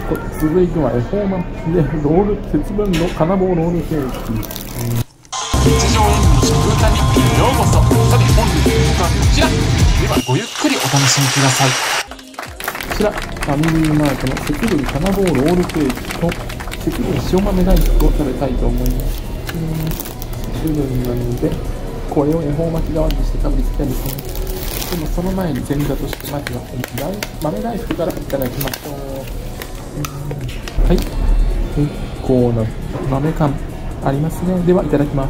続いては恵方巻きでロール節分の金棒ロールケーキ。 日常演舞の食歌日記にようこそ。さて本日の曲はこちら。ではごゆっくりお楽しみください。 こちらファミリーマートの節分金棒ロールケーキと節分塩豆大福を食べたいと思います。節分なのでこれを恵方巻き代わりにしてかぶりつきたいですね。でもその前に前座としてまずは豆大福からいただきましょう。はい、結構な豆感ありますね。ではいただきます。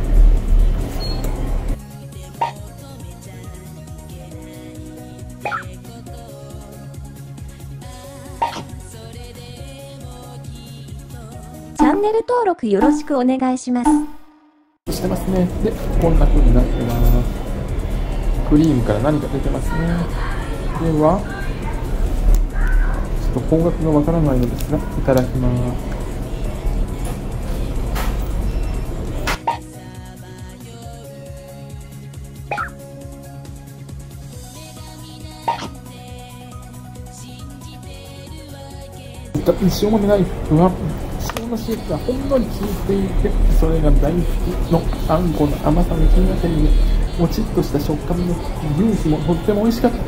チャンネル登録よろしくお願いします。 してますね。でこんな風になってます。クリームから何か出てますね。ではちょっと方角がわからないのですがいただきます。塩豆大福は塩の汁がほんのり効いていて、それが大福のあんこの甘さの金がかりでもちっとした食感のムースもとっても美味しかったです。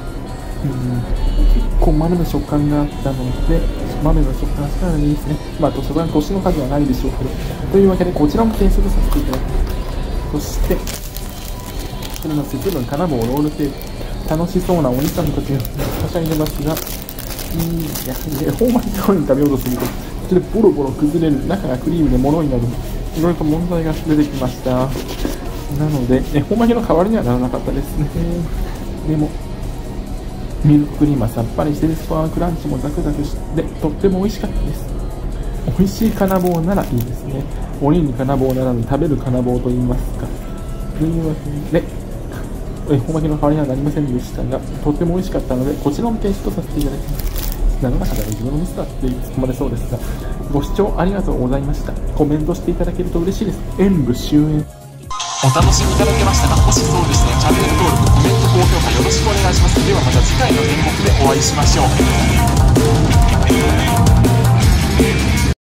結構豆の食感があったので豆の食感がいいですね。まあそこは年の数はないでしょうけど、というわけでこちらも点数とさせていただきます。そしてそれの節分金棒ロールケーキ、楽しそうなお兄さんたちがはしゃいでますが、やはり恵方巻き代わりに食べようとすると途中でボロボロ崩れる、中がクリームで脆いなどいろいろと問題が出てきました。なので恵方巻きの代わりにはならなかったですね。でもミルククリームはさっぱりしてスパークランチもザクザクしてとっても美味しかったです。美味しい金棒ならいいですね。鬼に金棒ならぬ食べる金棒と言いますか。というわけで恵方巻きの代わりにはなりませんでしたが、とっても美味しかったのでこちらも提出とさせていただきます。なの中では自分のミスだって突っ込まれそうですが、ご視聴ありがとうございました。コメントしていただけると嬉しいです。演舞終演。 お楽しみいただけましたか。もしそうですね、チャンネル登録、コメント、高評価よろしくお願いします。ではまた次回の演目でお会いしましょう。